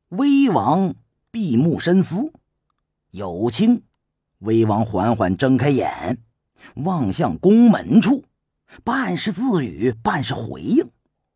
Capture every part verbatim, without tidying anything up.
威王闭目深思，有清，威王缓缓睁开眼，望向宫门处，半是自语，半是回应。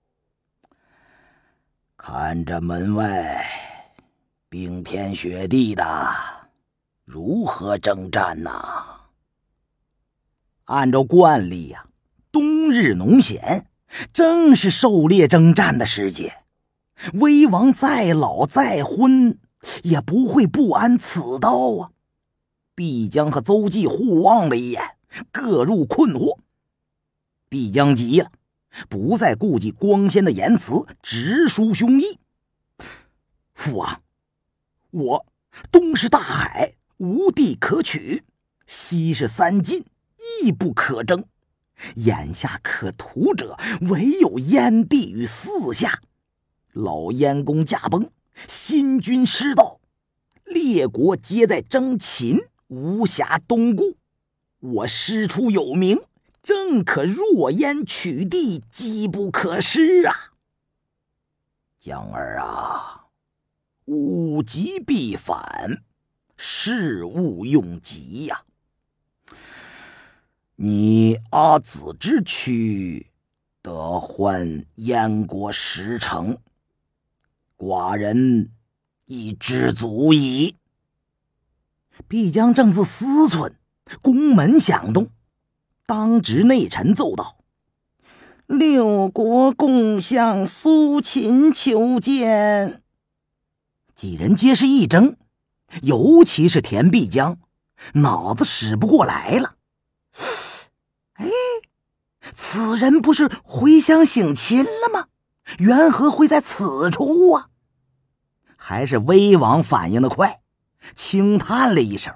看着门外冰天雪地的，如何征战呢？按照惯例呀、啊，冬日农闲，正是狩猎征战的时节。威王再老再昏，也不会不安此道啊。毕江和邹忌互望了一眼，各入困惑。毕江急了，不再顾忌光鲜的言辞，直抒胸臆。父王，我东是大海，无地可取；西是三晋，亦不可争。眼下可图者，唯有燕地与四下。老燕公驾崩，新君失道，列国皆在争秦，无暇东顾。我师出有名，正可弱燕取地，机不可失啊！江儿啊，物极必反，事勿用急呀、啊。你阿子之躯，得还燕国十城，寡人已知足矣。毕江正自思忖，宫门响动，当值内臣奏道：六国共向苏秦求见。几人皆是一怔，尤其是田毕江，脑子使不过来了。哎，此人不是回乡省亲了吗？缘何会在此处啊？还是威王反应的快，轻叹了一声：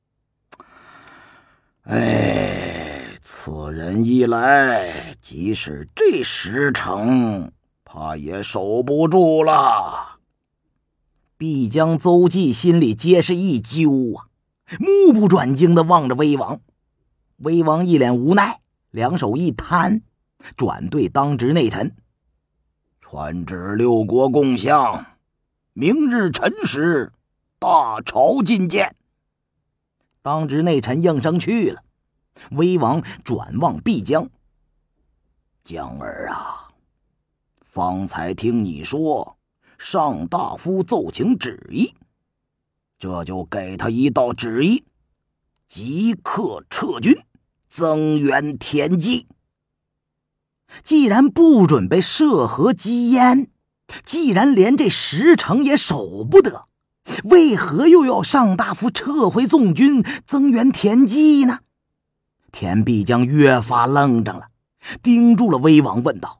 哎，此人一来，即使这十城，怕也守不住了。毕江、邹忌心里皆是一揪啊，目不转睛地望着威王。威王一脸无奈，两手一摊，转对当值内臣：传旨六国共相，明日辰时，大朝觐见。当值内臣应声去了。威王转望毕江：江儿啊，方才听你说上大夫奏请旨意，这就给他一道旨意，即刻撤军，增援田忌。既然不准备涉河击燕，既然连这十城也守不得，为何又要上大夫撤回纵军，增援田忌呢？田毕江越发愣怔了，盯住了威王问道：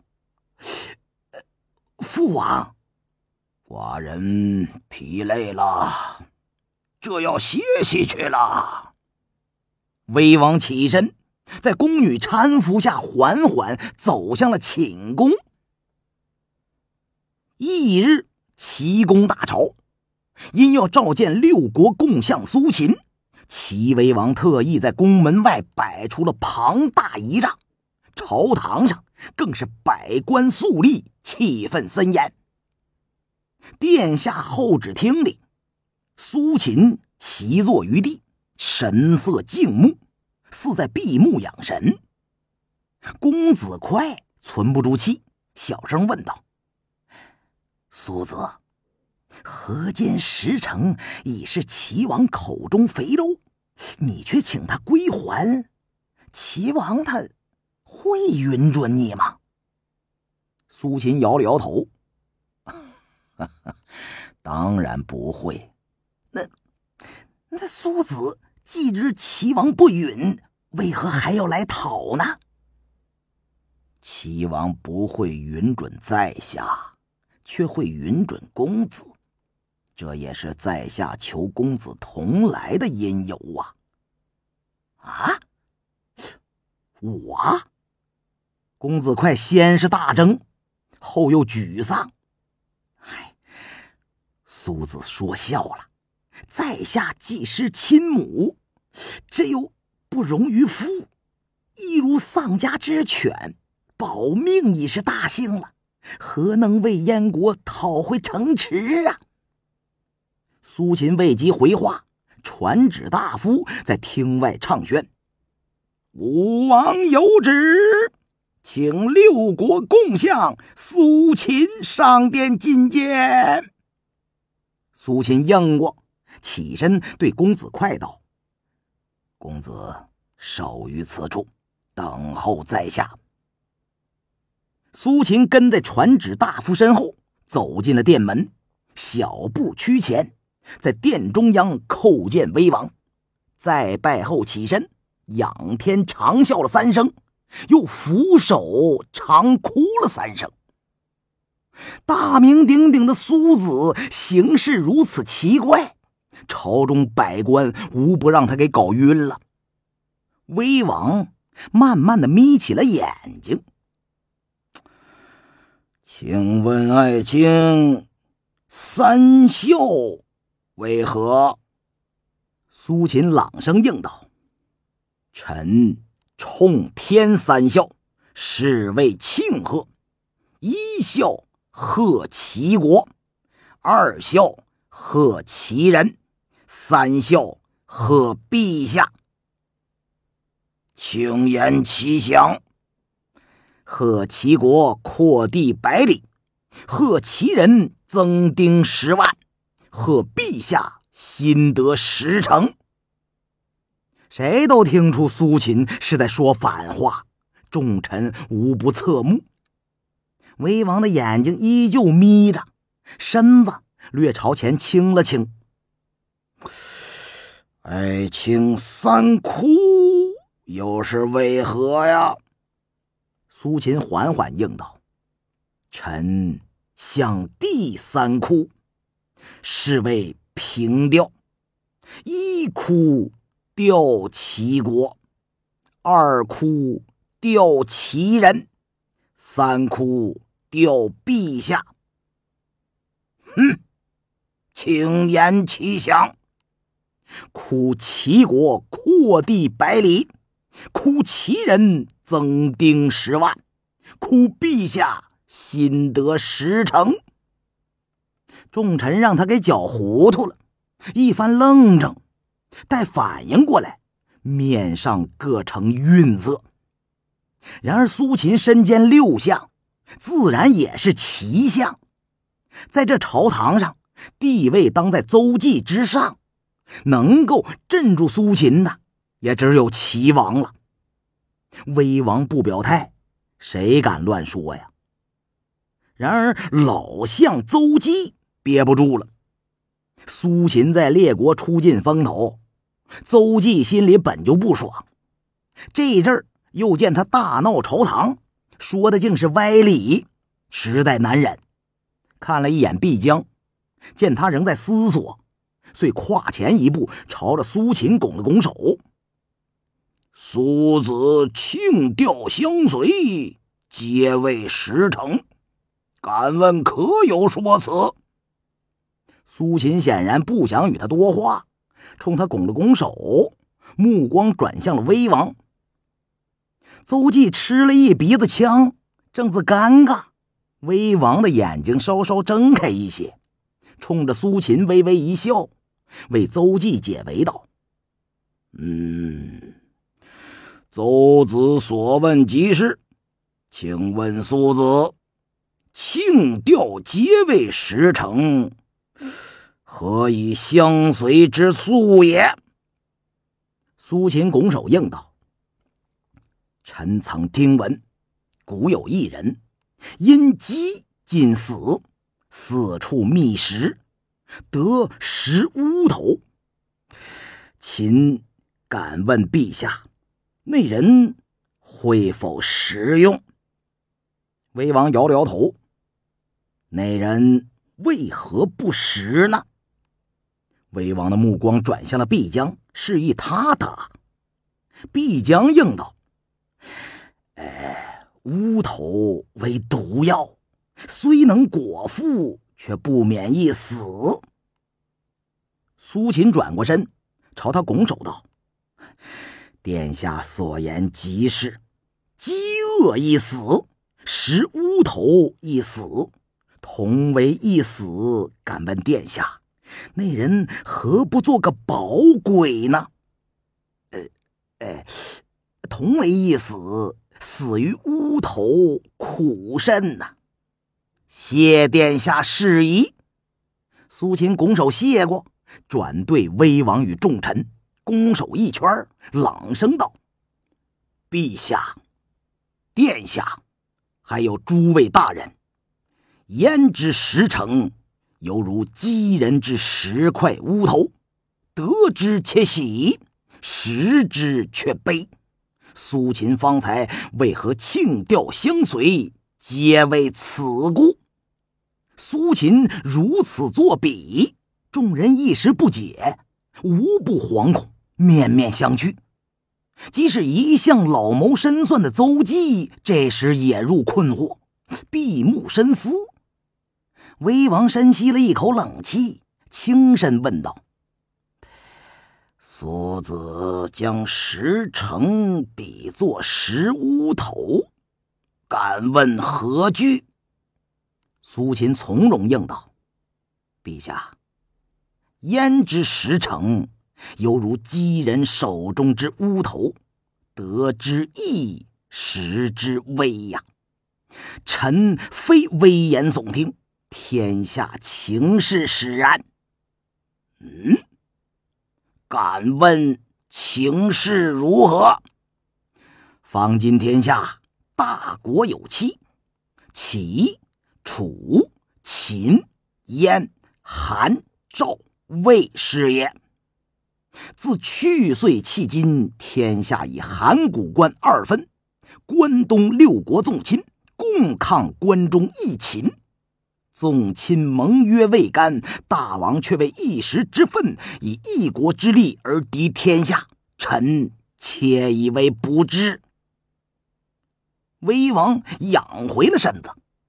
父王，寡人疲累了，这要歇息去了。威王起身，在宫女搀扶下缓缓走向了寝宫。翌日，齐公大朝，因要召见六国共相苏秦，齐威王特意在宫门外摆出了庞大仪仗，朝堂上更是百官肃立，气氛森严。殿下候旨厅里，苏秦席坐于地，神色静穆，似在闭目养神。公子快存不住气，小声问道：苏子，河间十城已是齐王口中肥肉，你却请他归还，齐王他会允准你吗？苏秦摇了摇头：当然不会。那那苏子既知齐王不允，为何还要来讨呢？齐王不会允准在下，却会允准公子，这也是在下求公子同来的因由啊！啊，我？公子快先是大怔，后又沮丧。唉，苏子说笑了，在下既失亲母，这又不容于夫，亦如丧家之犬，保命已是大幸了，何能为燕国讨回城池啊？ 苏秦未及回话，传旨大夫在厅外唱宣：武王有旨，请六国共向苏秦上殿觐见。苏秦应过，起身对公子快道：公子守于此处，等候在下。苏秦跟在传旨大夫身后，走进了殿门，小步趋前，在殿中央叩见威王，再拜后起身，仰天长啸了三声，又俯首长哭了三声。大名鼎鼎的苏子行事如此奇怪，朝中百官无不让他给搞晕了。威王慢慢的眯起了眼睛：请问爱卿，三孝为何？苏秦朗声应道：臣冲天三孝，是为庆贺。一孝贺齐国，二孝贺齐人，三孝贺陛下。请言其详。贺齐国扩地百里，贺齐人增丁十万，贺陛下新得十城。谁都听出苏秦是在说反话，众臣无不侧目。威王的眼睛依旧眯着，身子略朝前倾了倾。爱卿三哭又是为何呀？苏秦缓缓应道：臣向地三哭，是为平调。一哭调齐国，二哭调齐人，三哭调陛下。哼，请言其详。哭齐国扩地百里，哭齐人增丁十万，哭陛下新得十城。众臣让他给搅糊涂了，一番愣怔，待反应过来，面上各呈晕色。然而苏秦身兼六相，自然也是齐相，在这朝堂上地位当在邹忌之上，能够镇住苏秦的也只有齐王了。威王不表态，谁敢乱说呀？然而老相邹忌憋不住了。苏秦在列国出尽风头，邹忌心里本就不爽，这阵儿又见他大闹朝堂，说的竟是歪理，实在难忍。看了一眼毕江，见他仍在思索，遂跨前一步，朝着苏秦拱了拱手：苏子庆调相随，皆为十城，敢问可有说辞？苏秦显然不想与他多话，冲他拱了拱手，目光转向了威王。邹忌吃了一鼻子枪，正自尴尬，威王的眼睛稍稍睁开一些，冲着苏秦微微一笑，为邹忌解围道：嗯，邹子所问极是，请问苏子，庆调皆为十城，何以相随之素也？苏秦拱手应道：臣曾听闻，古有一人因饥尽死，四处觅食，得十乌头。秦敢问陛下，那人会否食用？威王摇了摇头：那人为何不食呢？威王的目光转向了毕江，示意他答。毕江应道：哎，乌头为毒药，虽能果腹，却不免一死。苏秦转过身，朝他拱手道：殿下所言极是，饥饿一死，食乌头一死，同为一死，敢问殿下， 那人何不做个宝鬼呢？呃，呃，同为一死，死于乌头，苦甚呐、啊！谢殿下示意。苏秦拱手谢过，转对威王与众臣拱手一圈，朗声道：“陛下、殿下，还有诸位大人，焉之十成，犹如饥人之十块乌头，得之且喜，食之却悲。苏秦方才为何庆吊相随，皆为此故。”苏秦如此作比，众人一时不解，无不惶恐，面面相觑。即使一向老谋深算的邹忌，这时也入困惑，闭目深思。威王深吸了一口冷气，轻声问道：“苏子将十成比作十乌头，敢问何居？”苏秦从容应道：“陛下，焉之十成，犹如饥人手中之乌头，得之易，食之危呀！臣非危言耸听，天下情势使然。”嗯，敢问情势如何？方今天下大国有七，齐、楚、秦、燕、韩、赵、魏是也。自去岁迄今，天下以函谷关二分，关东六国纵亲，共抗关中一秦。纵亲盟约未干，大王却为一时之愤，以一国之力而敌天下，臣且以为不知。威王仰回了身子：“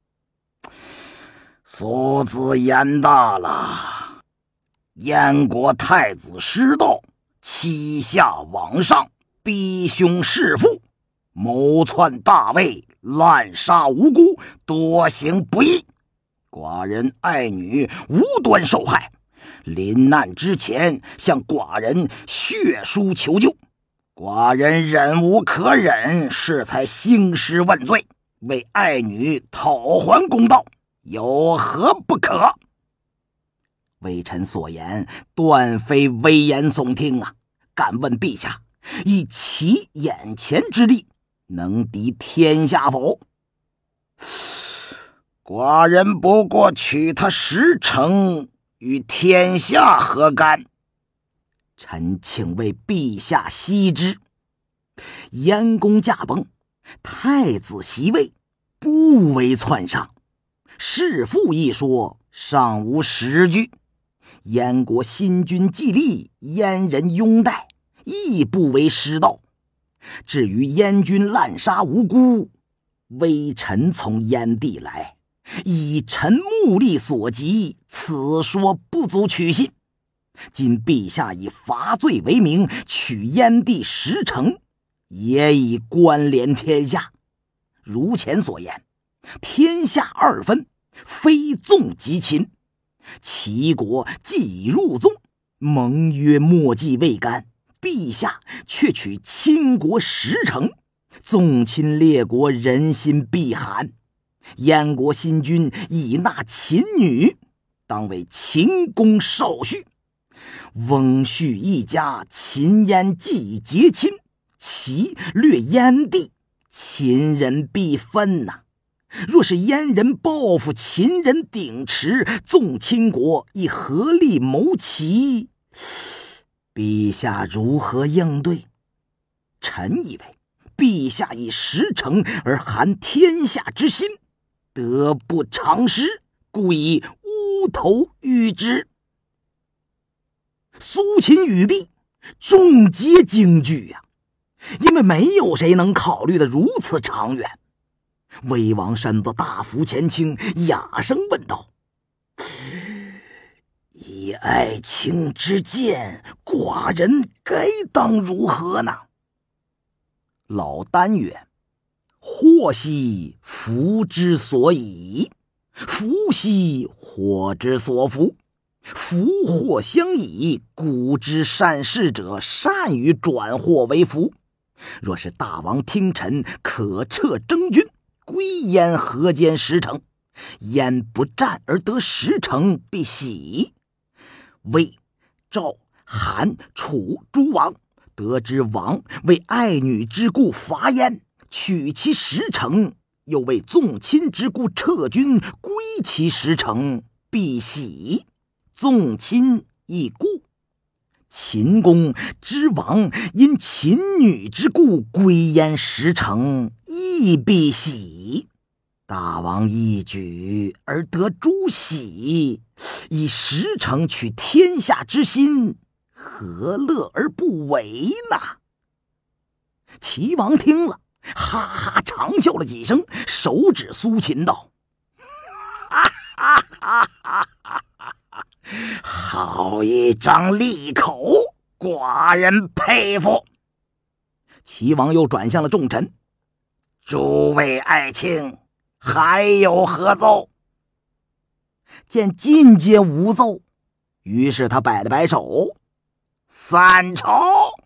苏子言大了。燕国太子失道，欺下罔上，逼凶弑父，谋篡大位，滥杀无辜，多行不义。寡人爱女无端受害，临难之前向寡人血书求救，寡人忍无可忍，是才兴师问罪，为爱女讨还公道，有何不可？”微臣所言断非危言耸听啊！敢问陛下，以其眼前之力，能敌天下否？寡人不过取他十成，与天下何干？臣请为陛下悉之。燕公驾崩，太子袭位，不为篡上，弑父一说尚无实据。燕国新君既立，燕人拥戴，亦不为师道。至于燕军滥杀无辜，微臣从燕地来，以臣目力所及，此说不足取信。今陛下以伐罪为名，取燕地十成，也已关联天下。如前所言，天下二分，非纵即秦。齐国既已入纵，盟约墨迹未干，陛下却取秦国十成，纵亲列国，人心必寒。燕国新君已纳秦女，当为秦公少婿。翁婿一家，秦燕既已结亲，齐掠燕地，秦人必分呐、啊。若是燕人报复秦人鼎池，纵秦国亦合力谋齐，陛下如何应对？臣以为陛下以十成而含天下之心，得不偿失，故以乌头喻之。苏秦语毕，众皆惊惧呀、啊，因为没有谁能考虑得如此长远。魏王身子大幅前倾，哑声问道：“以爱卿之见，寡人该当如何呢？”老聃曰：“祸兮福之所倚，福兮祸之所伏。 福祸相依，古之善事者善于转祸为福。若是大王听臣，可撤征军，归燕河间十城。燕不战而得十城，必喜。魏、赵、韩、楚诸王得知王为爱女之故伐燕，取其十城，又为纵亲之故撤军，归其十城，必喜。纵亲亦故。秦公之王因秦女之故归燕十城，亦必喜。大王一举而得诸喜，以十城取天下之心，何乐而不为呢？齐王听了，哈哈长笑了几声，手指苏秦道：哈哈哈哈哈哈，好一张利口，寡人佩服。齐王又转向了众臣：诸位爱卿，还有何奏？见尽皆无奏，于是他摆了摆手：散朝。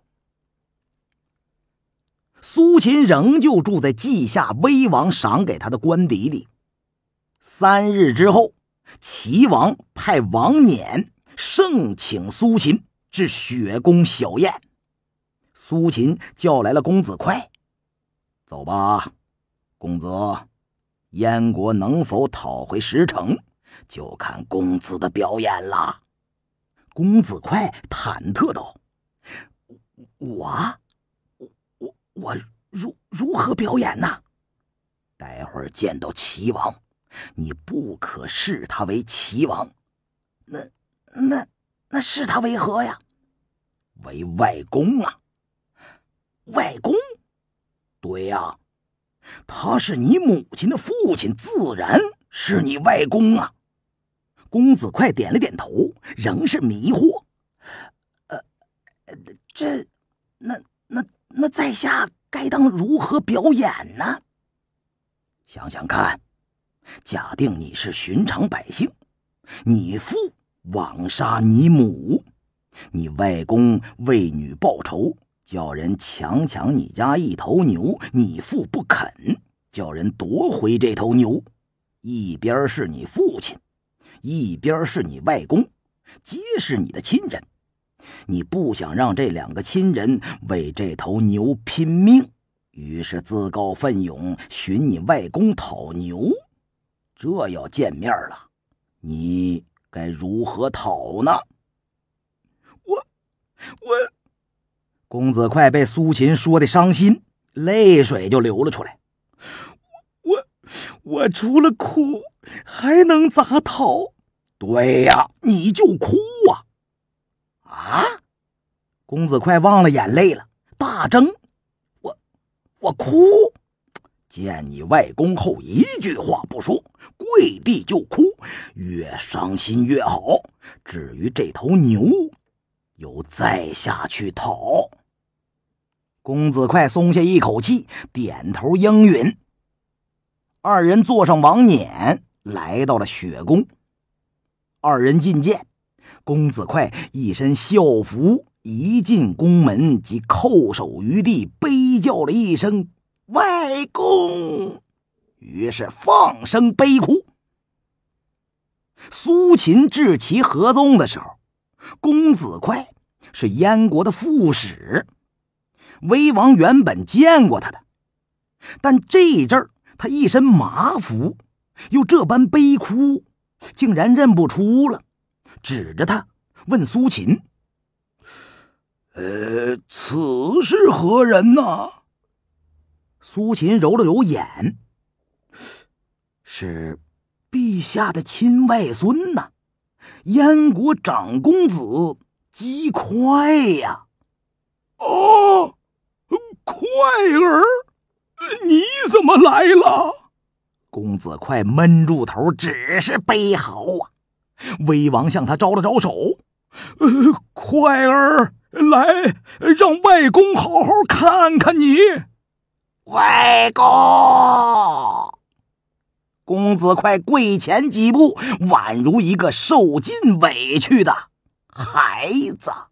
苏秦仍旧住在稷下威王赏给他的官邸里。三日之后，齐王派王辇盛请苏秦至雪宫小宴。苏秦叫来了公子快：走吧，公子，燕国能否讨回十城，就看公子的表演了。公子快忐忑道：我我我如如何表演呢？待会儿见到齐王，你不可视他为齐王，那那那视他为何呀？为外公啊。外公？对呀、啊，他是你母亲的父亲，自然是你外公啊。公子快点了点头，仍是迷惑。呃，这，那那那在下该当如何表演呢？想想看，假定你是寻常百姓，你父枉杀你母，你外公为女报仇，叫人强抢你家一头牛，你父不肯，叫人夺回这头牛。一边是你父亲，一边是你外公，皆是你的亲人。你不想让这两个亲人为这头牛拼命，于是自告奋勇寻你外公讨牛。这要见面了，你该如何讨呢？我我公子快被苏秦说的伤心，泪水就流了出来。我我除了哭还能咋讨？对呀，你就哭啊！啊！公子快忘了眼泪了，大怔。我我哭？见你外公后一句话不说，跪地就哭，越伤心越好。至于这头牛，由在下去讨。公子快松下一口气，点头应允。二人坐上王辇，来到了雪宫。二人觐见，公子快一身校服，一进宫门即叩首于地，悲叫了一声外公，于是放声悲哭。苏秦至齐合纵的时候，公子快是燕国的副使，威王原本见过他的，但这阵儿他一身麻服，又这般悲哭，竟然认不出了，指着他问苏秦：呃，此是何人呢？苏秦揉了揉眼：是陛下的亲外孙呐，燕国长公子姬快呀。哦，快儿，你怎么来了？公子快闷住头，只是悲嚎啊。威王向他招了招手：呃，快儿，来，让外公好好看看你。外公！ 公子快跪前几步，宛如一个受尽委屈的孩子。